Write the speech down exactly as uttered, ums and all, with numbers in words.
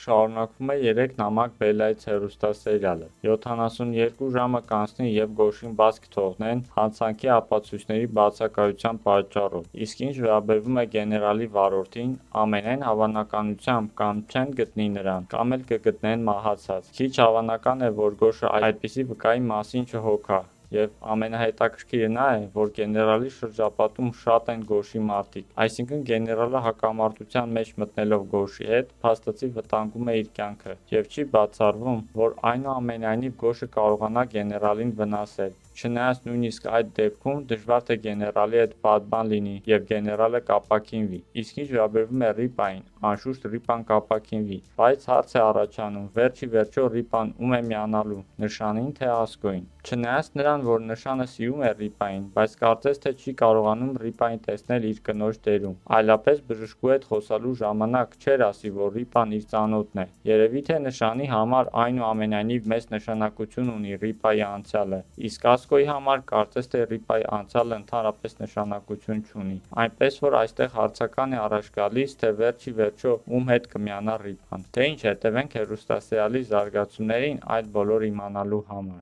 Շարունակվում է երեք նամակ Բելլայից հեռուստասերիալը։ յոթանասունյերկու ժամը կանցնի և գոշին բաց կթողնեն հանցանքի ապացույցների բացակայության պատճառով։ Իսկ ինչ վերաբերում է գեներալի վարորդին, ամենայն հավանականությամբ կամ չեն գտնի նրան, կամ էլ կգտնեն մահացած։ Քիչ հավանական է, որ գոշը այդպիսի վկայի մասին չհոգա։ Եվ ամենահետաքրքիրը նա է, որ գեներալի շրջապատում շատ են գոշի մարդիկ, այսինքն գեներալը հակամարտության մեջ մտնելով գոշի հետ, փաստացի վտանգում է իր կյանքը, և չի բացառվում, որ այնուամենայնիվ գոշը կարողանա գեներալին վնասել։ Չնայած նույնիսկ այդ դեպքում դժվար թե գեներալի հետ վատ բան լինի և գեներալը կապաքինվի։ Իսկ ինչ վերաբերում է Ռիպային, անշուշտ Ռիպան կապաքինվի, բայց հարց է առաջանում, վերջ-ի-վերջո Ռիպան ում է միանալու՝ նշանին թե ասկոյին։ Չնայած նրան, որ նշանը սիրում է Ռիպային, բայց կարծես թե չի կարողանում Ռիպային տեսնել իր կնոջ դերում, այլապես բժշկու հետ խոսալու ժամանակ չէր ասի, որ Ռիպան իր ծանոթն է։ Երևի թե նշանի համար այնուամենայնիվ մեծ նշանակություն ունի Ռիպայի անցյալը, իսկ ասկոյի համար կարծես թե Ռիպայի անցյալը ընդհանրապես նշանակություն չունի, այնպես որ այստեղ հարցական է առաջ գալիս, թե վերջ-ի-վերջո ում հետ կմիանա Ռիպան։ Դե ինչ, հետևենք հեռուստասերիալի զարգացումներին այդ բոլորը իմանալու համար։